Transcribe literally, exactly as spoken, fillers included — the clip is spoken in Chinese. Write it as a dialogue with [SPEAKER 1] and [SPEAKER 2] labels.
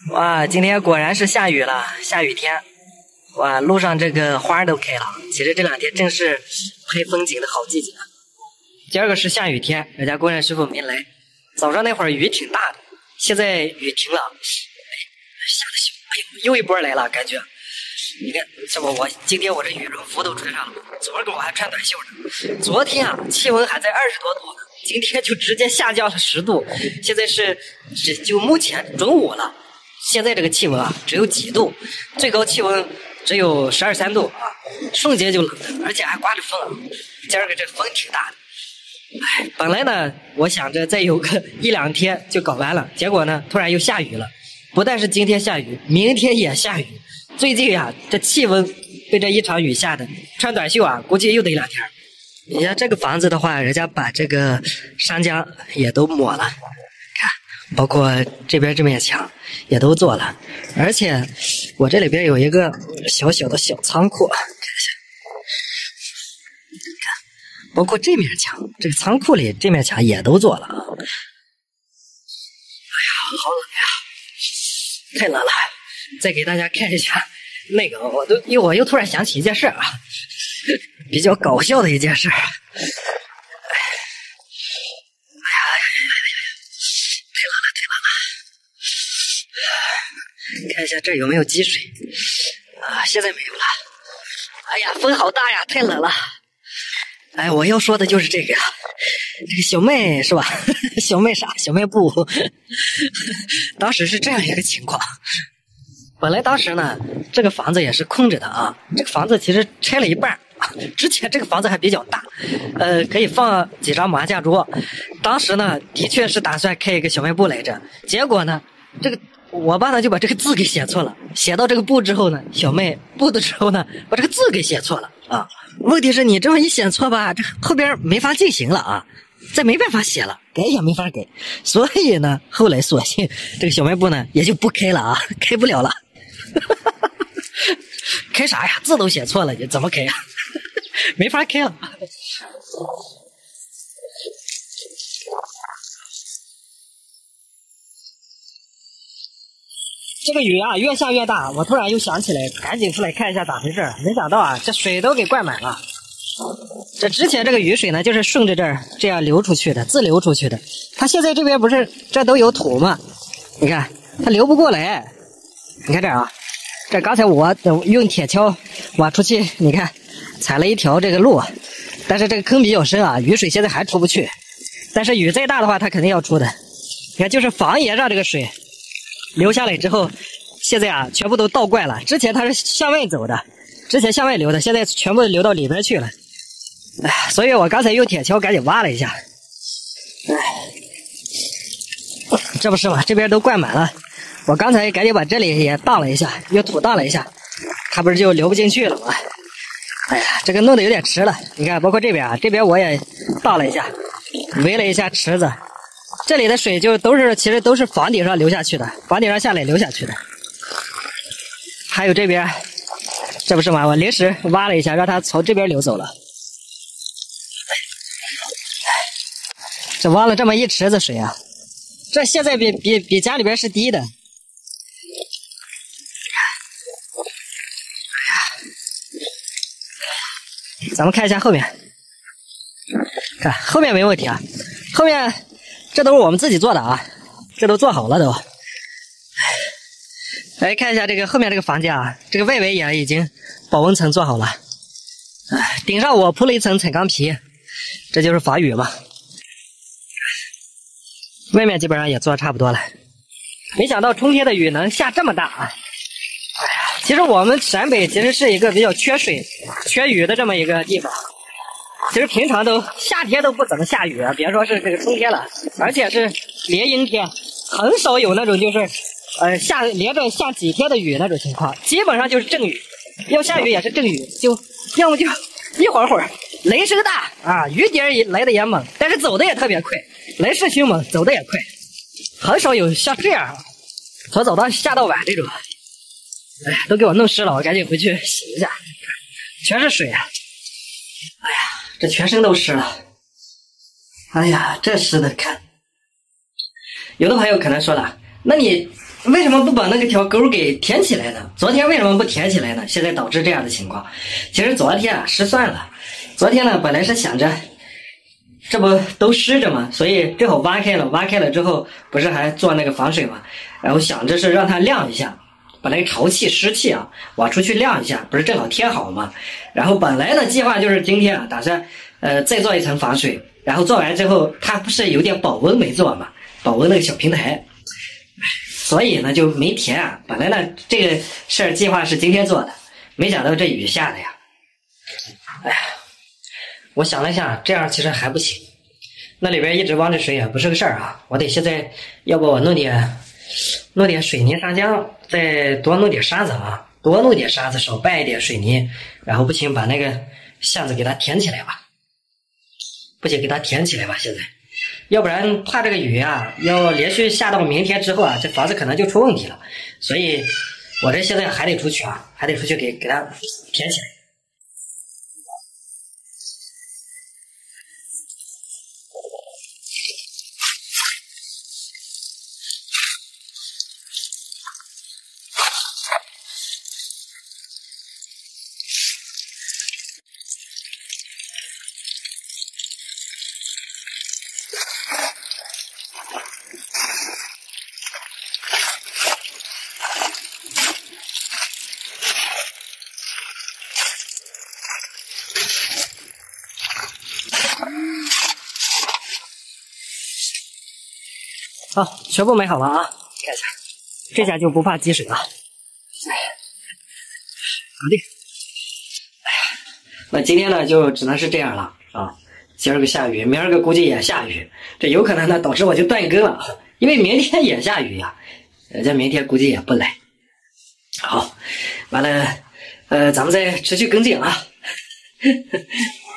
[SPEAKER 1] 哇，今天果然是下雨了，下雨天。哇，路上这个花都开了。其实这两天正是拍风景的好季节。第二个是下雨天，人家工人师傅没来。早上那会儿雨挺大的，现在雨停了。哎，下的小，哎呦，又一波来了，感觉。你看，这不我今天我这羽绒服都穿上了，昨儿个我还穿短袖呢。昨天啊，气温还在二十多度呢，今天就直接下降了十度。现在是只就目前中午了。现在这个气温啊，只有几度，最高气温只有十二三度啊，瞬间就冷了，而且还刮着风啊。今儿个这风挺大的。哎，本来呢，我想着再有个一两天就搞完了，结果呢，突然又下雨了。不但是今天下雨，明天也下雨。最近呀、啊，这气温被这一场雨下的，穿短袖啊，估计又得两天。你像这个房子的话，人家把这个砂浆也都抹了。包括这边这面墙也都做了，而且我这里边有一个小小的小仓库，看一下，看，包括这面墙，这个仓库里这面墙也都做了啊。哎呀，好冷呀，太冷了！再给大家看一下那个，我都因为我又突然想起一件事啊，比较搞笑的一件事。看一下这有没有积水啊？现在没有了。哎呀，风好大呀，太冷了。哎，我要说的就是这个呀，这个小麦是吧？小麦啥？小麦布。当时是这样一个情况。本来当时呢，这个房子也是空着的啊。这个房子其实拆了一半。之前这个房子还比较大，呃，可以放几张麻将桌。当时呢，的确是打算开一个小卖部来着。结果呢，这个。我爸呢就把这个字给写错了，写到这个布之后呢，小麦布的时候呢，把这个字给写错了啊。问题是你这么一写错吧，这后边没法进行了啊，再没办法写了，改也没法改。所以呢，后来索性这个小卖部呢也就不开了啊，开不了了。开啥呀？字都写错了，你怎么开呀？没法开了。这个雨啊越下越大，我突然又想起来，赶紧出来看一下咋回事。没想到啊，这水都给灌满了。这之前这个雨水呢，就是顺着这儿这样流出去的，自流出去的。它现在这边不是这都有土吗？你看它流不过来。你看这儿啊，这刚才我用铁锹挖出去，你看踩了一条这个路，但是这个坑比较深啊，雨水现在还出不去。但是雨再大的话，它肯定要出的。你看，就是防也让这个水流下来之后，现在啊全部都倒灌了。之前它是向外走的，之前向外流的，现在全部流到里边去了。哎，所以我刚才用铁锹赶紧挖了一下。哎，这不是嘛？这边都灌满了。我刚才赶紧把这里也荡了一下，用土荡了一下，它不是就流不进去了吗？哎呀，这个弄得有点迟了。你看，包括这边啊，这边我也荡了一下，围了一下池子。这里的水就都是，其实都是房顶上流下去的，房顶上下来流下去的。还有这边，这不是吗？我临时挖了一下，让它从这边流走了。这挖了这么一池子水啊，这现在比比比家里边是低的。哎呀，咱们看一下后面，看后面没问题啊，后面。这都是我们自己做的啊，这都做好了都。来看一下这个后面这个房间啊，这个外围也已经保温层做好了，哎，顶上我铺了一层彩钢皮，这就是防雨嘛。外面基本上也做差不多了，没想到春天的雨能下这么大啊！哎呀，其实我们陕北其实是一个比较缺水、缺雨的这么一个地方。其实平常都夏天都不怎么下雨啊，别说是这个春天了，而且是连阴天，很少有那种就是呃下连着下几天的雨那种情况，基本上就是阵雨，要下雨也是阵雨，就要么就一会儿会儿雷声大啊，雨点也来的也猛，但是走的也特别快，来势凶猛，走的也快，很少有像这样从早到下到晚这种。哎呀，都给我弄湿了，我赶紧回去洗一下，全是水啊！哎呀，这全身都湿了。哎呀，这湿的看。有的朋友可能说了，那你为什么不把那个条沟给填起来呢？昨天为什么不填起来呢？现在导致这样的情况。其实昨天啊失算了，昨天呢本来是想着，这不都湿着吗？所以正好挖开了，挖开了之后不是还做那个防水吗？然后想着是让它晾一下，把那个潮气湿气啊挖出去晾一下，不是正好贴好吗？然后本来的计划就是今天啊打算呃再做一层防水，然后做完之后它不是有点保温没做吗？保温那个小平台。所以呢就没填啊，本来呢这个事儿计划是今天做的，没想到这雨下的呀。哎呀，我想了一下，这样其实还不行，那里边一直汪着水也不是个事儿啊。我得现在要不我弄点弄点水泥砂浆，再多弄点沙子啊，多弄点沙子，少拌一点水泥，然后不行把那个巷子给它填起来吧，不行给它填起来吧现在。要不然怕这个雨啊要连续下到明天之后啊，这房子可能就出问题了，所以我这现在还得出去啊，还得出去给给它填起来。好，全部买好了啊！看一下，这下就不怕积水了。哎，搞定。哎呀，那今天呢就只能是这样了啊！今儿个下雨，明儿个估计也下雨，这有可能呢导致我就断更了，因为明天也下雨呀、啊，人家明天估计也不来。好，完了，呃，咱们再持续跟进啊。